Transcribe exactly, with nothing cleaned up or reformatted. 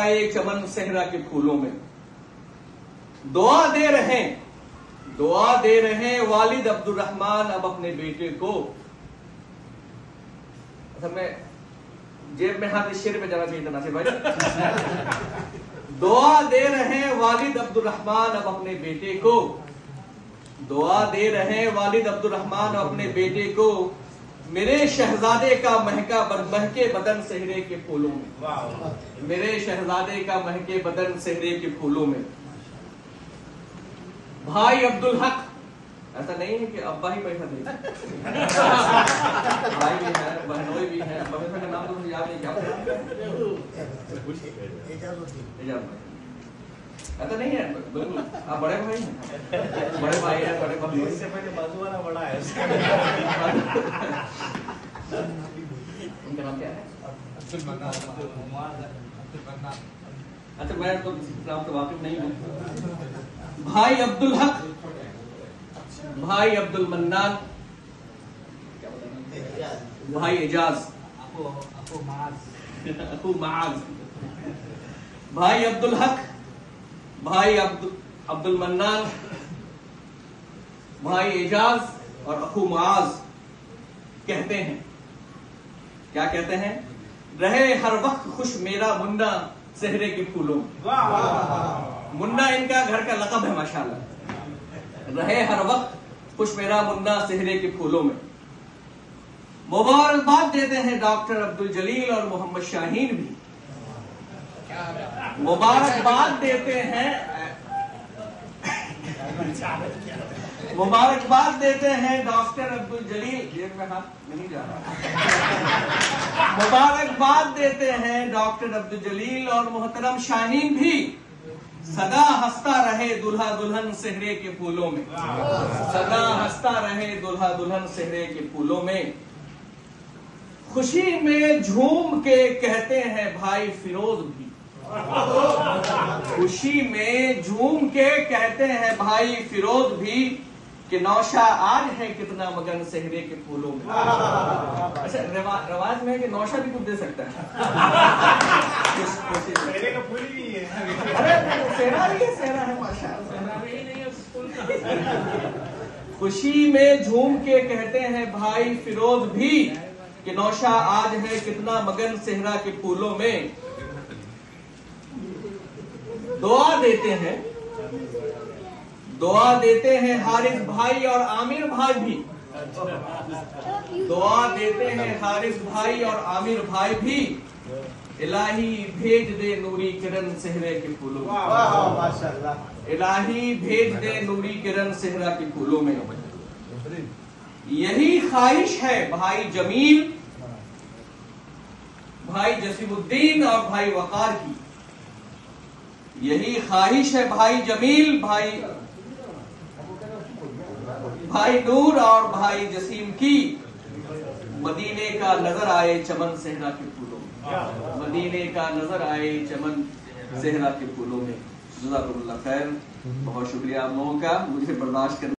आए चमन सेहरा के फूलों में। दुआ दे रहे दुआ दे रहे वालिद अब्दुल रहमान अब अपने बेटे को। असल में जेब में हाथ इस शेर पे जाना चाहिए था नासिर भाई। दुआ दे रहे वालिद अब्दुल रहमान अब अपने बेटे को, दुआ दे रहे वालिद अब्दुल रहमान अब अपने बेटे को, मेरे शहजादे का महका महके बदन सेहरे के फूलों में, मेरे शहजादे का महके बदन सेहरे के फूलों में। भाई अब्दुल हक, ऐसा नहीं है कि अब्बा ही पैसा दे, भाई भी है, बहनोई भी है। का नाम तो मुझे याद नहीं, क्या ऐसा नहीं है, बिल्कुल आप बड़े भाई हैं, बड़े भाई हैं, बड़े भाई। इससे पहले बाजू वाला बड़ा है, उनका नाम क्या है? अब्दुल मन्नान। अच्छा मैं तो नाम तो वाकिफ नहीं हूँ। भाई अब्दुल हक, भाई अब्दुल मन्नान, भाई एजाज, अखू माज, भाई अब्दुल हक, भाई अब्दुल अब्दुल मन्नान, भाई एजाज और अखू माज कहते हैं, क्या कहते हैं? रहे हर वक्त खुश मेरा मुन्ना सेहरे के फूलों में। मुन्ना इनका घर का लक़ब है माशाल्लाह। रहे हर वक्त खुश मेरा मुन्ना सेहरे के फूलों में। मुबारकबाद देते हैं डॉक्टर अब्दुल जलील और मोहम्मद शाहीन भी, मुबारकबाद देते हैं मुबारकबाद देते हैं डॉक्टर अब्दुल जलील, जेब में हाथ नहीं जा रहा। मुबारकबाद देते हैं डॉक्टर अब्दुल जलील और मोहतरम शाहीन भी, सदा हंसता रहे दुल्हा दुल्हन सेहरे के फूलों में, सदा हंसता रहे दुल्हा दुल्हन सेहरे के फूलों में। खुशी में झूम के कहते हैं भाई फिरोज भी, खुशी में झूम के कहते हैं भाई फिरोज भी, कि नौशा आज है कितना मगन सेहरे के फूलों में। अच्छा रवा, रवाज में है कि नौशा भी कुछ दे सकता है। सेहरे का फूल भी है, अरे सेहरा भी है, सेहरा है माशाअल्लाह। खुशी में झूम के कहते हैं भाई फिरोज भी, कि नौशा आज है कितना मगन सेहरा के फूलों में। दुआ देते हैं दुआ देते हैं हारिस भाई और आमिर भाई भी, दुआ देते हैं हारिस भाई और आमिर भाई भी, इलाही भेज दे नूरी किरण सेहरे के फूलों में, माशाअल्लाह। इलाही भेज दे नूरी किरण सेहरा के फूलों में। यही ख्वाहिश है भाई जमील, भाई जसीमुद्दीन और भाई वकार की, यही ख्वाहिश है भाई जमील, भाई भाई नूर और भाई जसीम की, मदीने का नजर आए चमन सेहरा के फूलों में, मदीने का नजर आए चमन सेहरा के फूलों में। जज़ाकुमुल्लाह खैर, बहुत शुक्रिया आप लोगों का मुझे बर्दाश्त करने